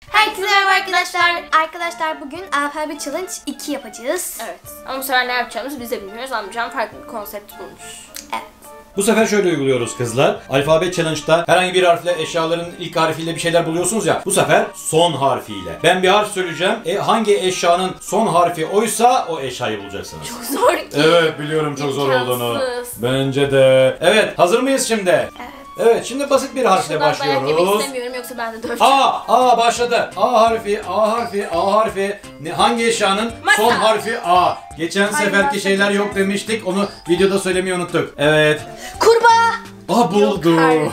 Herkese merhaba arkadaşlar. Arkadaşlar bugün Alfabe Challenge 2 yapacağız. Evet. Ama bu sefer ne yapacağımızı biz de bilmiyoruz. Amcam farklı bir konsept bulmuş. Evet. Bu sefer şöyle uyguluyoruz kızlar. Alfabe Challenge'da herhangi bir harfle eşyaların ilk harfiyle bir şeyler buluyorsunuz ya. Bu sefer son harfiyle. Ben bir harf söyleyeceğim. Hangi eşyanın son harfi oysa o eşyayı bulacaksınız. Çok zor ki. Evet biliyorum çok zor olduğunu. İmkansız. Bence de. Evet hazır mıyız şimdi? Evet. Evet şimdi basit bir harfle Şuradan dayak yemek başlıyoruz. istemiyorum yoksa ben de döveceğim. A başladı. A harfi. Hangi eşyanın Masa. son harfi A? Geçen seferki şeyler yok demiştik. Onu videoda söylemeyi unuttuk. Evet. Kurbağa. Buldu. Kahretsin.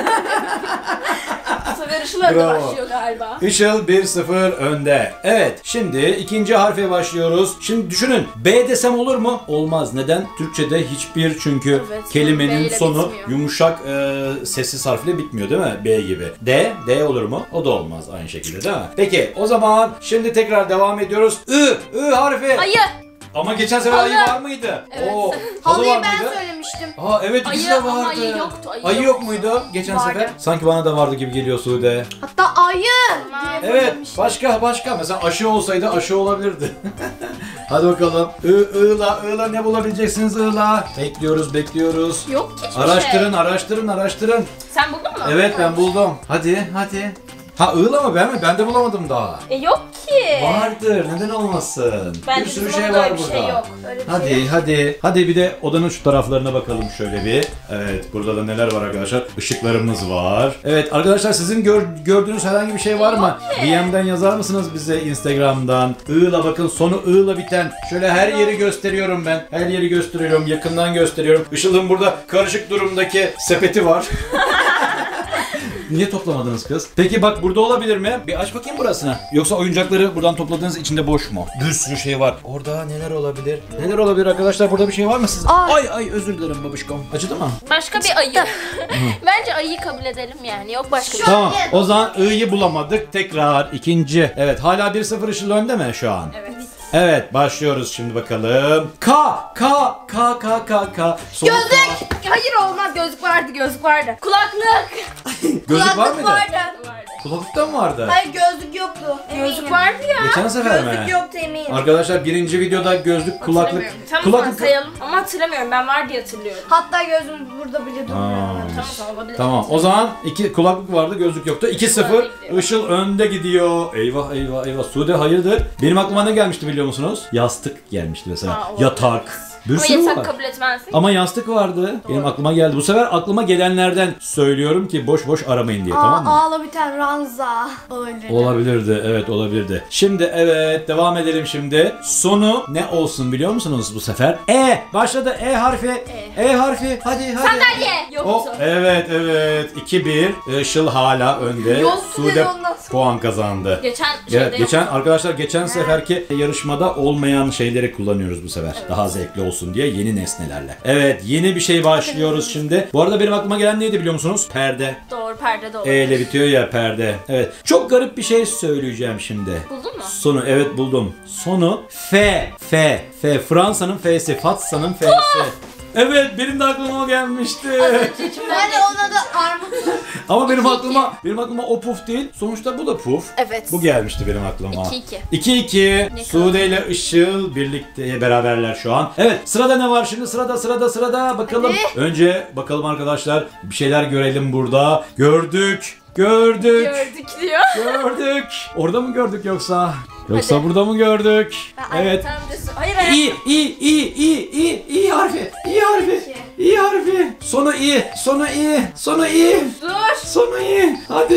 Bu sefer Işıl önde Bravo. başlıyor galiba. Işıl 1-0 önde. Evet, şimdi ikinci harfe başlıyoruz. Şimdi düşünün, B desem olur mu? Olmaz. Neden? Türkçe'de hiçbir çünkü Evet, B kelimenin ile sonu bitmiyor. yumuşak sessiz harfle bitmiyor değil mi? B gibi. D olur mu? O da olmaz aynı şekilde değil mi? Peki, o zaman şimdi tekrar devam ediyoruz. I harfi. Ayı. Ama geçen sefer Halı. ayı var mıydı? Evet. Halı Halıyı var ben mıydı? söylemiştim. Aa evet ikisi Ayı de ama vardı. ayı yoktu, ayı Ayı yok yoktu. muydu geçen Vardı. sefer? Sanki bana da vardı gibi geliyor Sude. Hatta ayı. Evet, başka. Mesela aşı olsaydı aşı olabilirdi. Hadi bakalım. I'la ne bulabileceksiniz I'la? Bekliyoruz. Yok ki hiçbir şey. Araştırın. Sen buldun mu? Evet ben buldum. Hadi. Ha I'la mı ben mi? Ben de bulamadım daha. Yok ki. Vardır. Neden olmasın? Bence bir sürü bizim şey orada var öyle bir burada. şey yok. Öyle bir şey yok. Hadi bir de odanın şu taraflarına bakalım şöyle bir. Evet burada da neler var arkadaşlar? Işıklarımız var. Evet arkadaşlar sizin gördüğünüz herhangi bir şey var mı? Yok ki. DM'den yazar mısınız bize Instagram'dan? I'la bakın sonu I'la biten. Şöyle her yeri gösteriyorum ben. Her yeri gösteriyorum. Yakından gösteriyorum. Işıl'ın burada karışık durumdaki sepeti var. Niye toplamadınız kız? Peki bak burada olabilir mi? Bir aç bakayım burasını. Yoksa oyuncakları buradan topladığınız içinde boş mu? Bir sürü şey var. Orada neler olabilir? Neler olabilir arkadaşlar? Burada bir şey var mı sizin? Ay özür dilerim babişkom. Acıdı mı? Başka bir ayı. Bence ayıyı kabul edelim yani. Yok başka bir şey. Tamam. O zaman I'yı bulamadık. Tekrar ikinci. Evet hala 1-0 Işıl önde mi şu an? Evet. Evet başlıyoruz şimdi bakalım. K. Son Gözlük. Hayır olmaz. Gözlük vardı. Kulaklık. Gözlük var mıydı? Vardı. Kulaklıkta mı vardı? Hayır gözlük yoktu. Gözlük vardı ya. Geçen sefer mi? Gözlük yoktu eminim. Arkadaşlar birinci videoda gözlük, kulaklık. Tamam sayalım. Ama hatırlamıyorum. Ben var diye hatırlıyorum. Hatta gözüm burada bile duruyor. Tamam olabilir. Tamam o zaman kulaklık vardı gözlük yoktu. 2-0 Işıl önde gidiyor. Eyvah. Sude hayırdır? Benim aklıma ne gelmişti biliyor musunuz? Yastık gelmişti mesela. Olabilir. Yatak. Bir Ama sürü yatak var. kabul etmezsin. Ama yastık vardı. Benim aklıma geldi. Bu sefer aklıma gelenlerden söylüyorum ki boş aramayın diye tamam mı? Ağla biten ranza. Olabilirdi. Evet olabilirdi. Şimdi evet devam edelim şimdi. Sonu ne olsun biliyor musunuz bu sefer? Başladı E harfi. E harfi. Hadi. Sandalye. Yoktu. Evet. 2-1. Işıl hala önde. Yoktu Sude dedi ondan sonra. puan kazandı. Geçen seferki yarışmada olmayan şeyleri kullanıyoruz bu sefer. Evet. Daha zevkli olsun diye yeni nesnelerle. Evet yeni bir şey başlıyoruz şimdi. Bu arada benim aklıma gelen neydi biliyor musunuz? Perde. Doğru perde doğru. E ile bitiyor ya perde. Evet. Çok garip bir şey söyleyeceğim şimdi. Buldun mu? Sonu evet buldum. Sonu F. Fransa'nın F'si. Fatsa'nın F'si. Evet benim de aklıma o gelmişti. Ben de ona da armut. Ama benim aklıma o puf değil. Sonuçta bu da puf. Evet. Bu gelmişti benim aklıma. 2-2. 2-2. Sude ile Işıl birlikte beraberler şu an. Evet sırada ne var şimdi? Sırada bakalım. Hadi. Önce bakalım arkadaşlar bir şeyler görelim burada. Gördük. Gördük diyor. Gördük. Orada mı gördük yoksa? Yoksa Hadi. burada mı gördük? Evet. Hayır. İ harfi. İ harfi. Sonu i. Dur. Sonu i.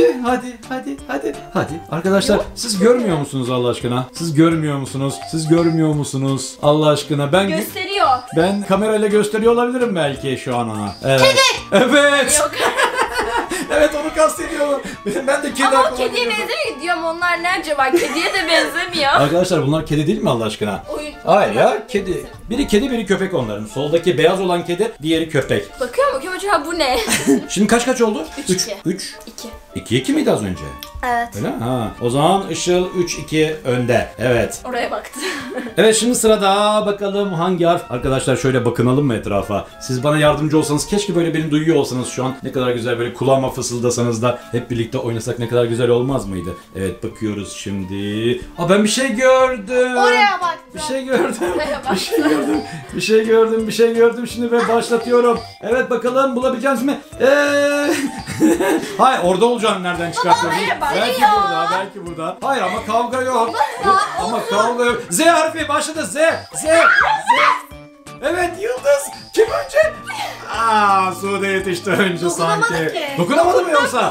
Hadi. Arkadaşlar siz görmüyor musunuz Allah aşkına? Siz görmüyor musunuz? Allah aşkına Gösteriyor. ben kamerayla gösteriyor olabilirim belki şu an ona. Evet. Evet. Yok. Evet onu kastediyorum. Ben de kedi Ama o aklıma kediye geliyordu. benzemiyor diyorum. Onlar ne acaba? Kediye de benzemiyor. Arkadaşlar bunlar kedi değil mi Allah aşkına? Oyun. Hayır ya kedi. Biri kedi biri köpek onların. Soldaki beyaz olan kedi, diğeri köpek. Bakıyorum acaba bu ne? Şimdi kaç oldu? 3-2. 3. 2. 2-2 miydi az önce? Evet. Öyle mi? Ha. O zaman Işıl 3-2 önde. Evet. Oraya baktı. Evet, şimdi sırada bakalım hangi harf? Arkadaşlar şöyle bakınalım mı etrafa? Siz bana yardımcı olsanız, keşke böyle beni duyuyor olsanız şu an. Ne kadar güzel böyle kulağıma fısıldasanız da hep birlikte oynasak ne kadar güzel olmaz mıydı? Evet, bakıyoruz şimdi. Ben bir şey gördüm. Oraya baktım. Bir şey gördüm. Oraya Bir şey gördüm. Bir şey gördüm şimdi ve başlatıyorum. Evet, bakalım bulabileceğiz mi? Hayır, orada olacağım, nereden çıkartıyorum? Belki burada, belki burada. Hayır ama kavga yok. Ama kavga yok. Z harfi başladı. Z. Evet, Yıldız. Kim önce? Sude yetişti önce sanki. ki. Dokunamadı mı yoksa?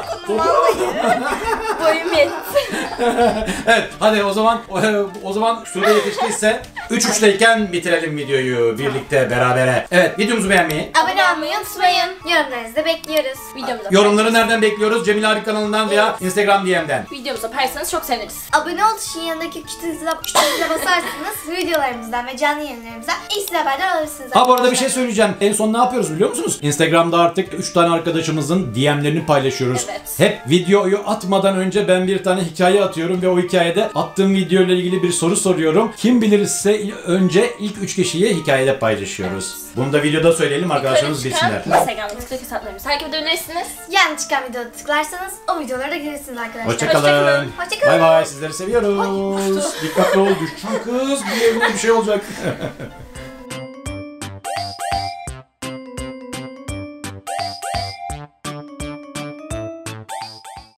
Boyum yetti. Evet, hadi o zaman Sude yetiştiyse 3-3'teyken bitirelim videoyu birlikte berabere. Evet, videomuzu beğenmeyi. Abone olmayı unutmayın. Yorumlarınızı da bekliyoruz. Yorumları nereden bekliyoruz? Cemil abi kanalından veya Instagram DM'den. Videomuza paylaşırsanız çok seviniriz. Abone ol tuşunun yanındaki küçük zile basarsanız videolarımızdan ve canlı yayınlarımızdan ilk size haberdar alırsınız. Bu arada bir şey söyleyeceğim. En son ne yapıyoruz biliyor musunuz? Instagram'da artık 3 tane arkadaşımızın DM'lerini paylaşıyoruz. Evet. Hep videoyu atmadan önce ben bir tane hikaye atıyorum ve o hikayede attığım video ile ilgili bir soru soruyorum. Kim bilirse önce ilk 3 kişiye hikayede paylaşıyoruz. Bunu da videoda söyleyelim, arkadaşlarımız bilsinler. Instagram'da TikTok hesaplarımızı takip edebilirsiniz. Yani çıkan videoda tıklarsanız o videolara da girirsiniz arkadaşlar. Hoşçakalın. Hoşçakalın. Bay bay, sizleri seviyoruz. Dikkatli ol, düşeceksin kız. Bir yerine bir şey olacak.